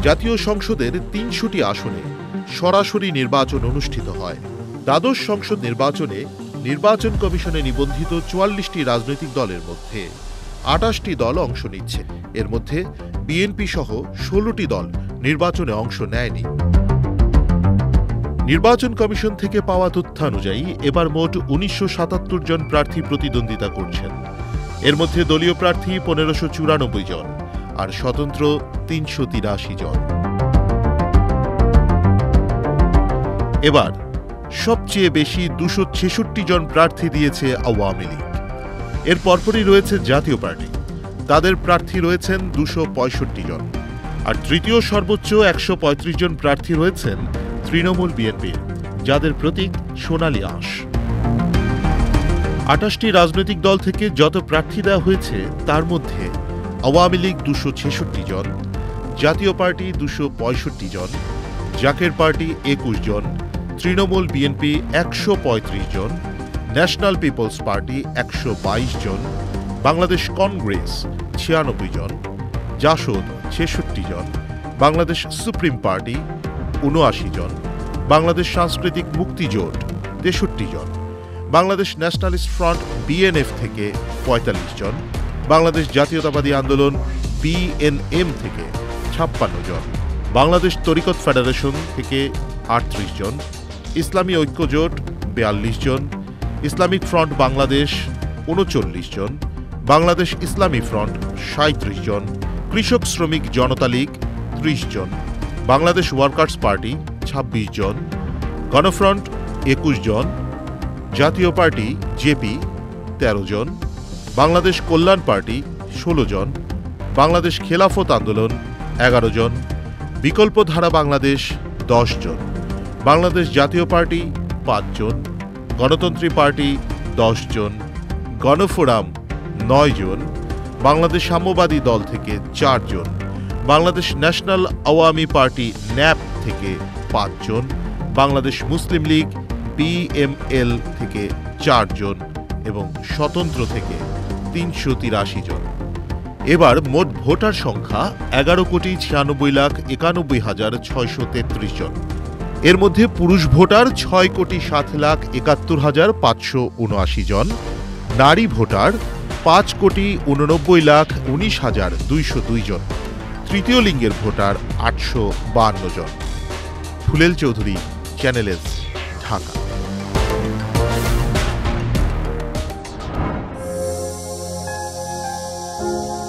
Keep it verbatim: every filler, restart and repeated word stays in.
জাতীয় সংসদের তিনশোটি আসনে সরাসরি নির্বাচন অনুষ্ঠিত হয়। দ্বাদশ সংসদ নির্বাচনে নির্বাচন কমিশনে নিবন্ধিত চুয়াল্লিশটি রাজনৈতিক দলের মধ্যে আটাশটি দল অংশ নিচ্ছে। এর মধ্যে বিএনপি সহ ষোলোটি দল নির্বাচনে অংশ নেয়নি। নির্বাচন কমিশন থেকে পাওয়া তথ্যানুযায়ী এবার মোট উনিশশো সাতাত্তর জন প্রার্থী প্রতিদ্বন্দ্বিতা করছেন। এর মধ্যে দলীয় প্রার্থী পনেরোশো চুরানব্বই জন আর স্বতন্ত্র তিনশো তিরাশি জন। এবার সবচেয়ে বেশি দুশো ছেষট্টি জন প্রার্থী দিয়েছে আওয়ামী লীগ। এর পরপরই রয়েছে জাতীয় পার্টি, তাদের প্রার্থী রয়েছেন দুশো পঁয়ষট্টি জন। আর তৃতীয় সর্বোচ্চ একশো পঁয়ত্রিশ জন প্রার্থী রয়েছেন তৃণমূল বিএনপির, যাদের প্রতীক সোনালী আঁশ। আটাশটি রাজনৈতিক দল থেকে যত প্রার্থী দেওয়া হয়েছে তার মধ্যে আওয়ামী লীগ দুশো ছেষট্টি জন, জাতীয় পার্টি দুশো পঁয়ষট্টি জন, জাকের পার্টি একুশ জন, তৃণমূল বিএনপি একশো পঁয়ত্রিশ জন, ন্যাশনাল পিপলস পার্টি একশো বাইশ জন, বাংলাদেশ কংগ্রেস ছিয়ানব্বই জন, জাসদ ছেষট্টি জন, বাংলাদেশ সুপ্রিম পার্টি উনআশি জন, বাংলাদেশ সাংস্কৃতিক মুক্তি জোট তেষট্টি জন, বাংলাদেশ ন্যাশনালিস্ট ফ্রন্ট বিএনএফ থেকে পঁয়তাল্লিশ জন, বাংলাদেশ জাতীয়তাবাদী আন্দোলন বিএনএম থেকে ছাপ্পান্ন জন, বাংলাদেশ তরিকত ফেডারেশন থেকে আটত্রিশ জন, ইসলামী ঐক্য জোট বিয়াল্লিশ জন, ইসলামিক ফ্রন্ট বাংলাদেশ উনচল্লিশ জন, বাংলাদেশ ইসলামী ফ্রন্ট সাঁইত্রিশ জন, কৃষক শ্রমিক জনতা লীগ ত্রিশ জন, বাংলাদেশ ওয়ার্কার্স পার্টি ছাব্বিশ জন, গণফ্রন্ট একুশ জন, জাতীয় পার্টি জেপি তেরো জন, বাংলাদেশ কল্যাণ পার্টি ষোলো জন, বাংলাদেশ খেলাফত আন্দোলন এগারো জন, বিকল্পধারা বাংলাদেশ দশ জন, বাংলাদেশ জাতীয় পার্টি পাঁচ জন, গণতন্ত্রী পার্টি দশ জন, গণফোরাম নয় জন, বাংলাদেশ সাম্যবাদী দল থেকে চার জন, Bangladesh national Awami party NAP থেকে পাঁচ জন, বাংলাদেশ মুসলিম লীগ বিএমএল থেকে চার জন এবং স্বতন্ত্র থেকে তিনশো তিরাশি জন। এবার মোট ভোটার সংখ্যা এগারো কোটি ছিয়ানব্বই লাখ একানব্বই হাজার ছয়শো তেত্রিশ জন। এর মধ্যে পুরুষ ভোটার ছয় কোটি সাত লাখ একাত্তর হাজার পাঁচশো উনআশি জন, নারী ভোটার পাঁচ কোটি উননব্বই লাখ উনিশ হাজার দুইশো দুই জন, তৃতীয় লিঙ্গের ভোটার আটশো বান্ন জন। Phulel Chowdhury, channel S, Dhaka. you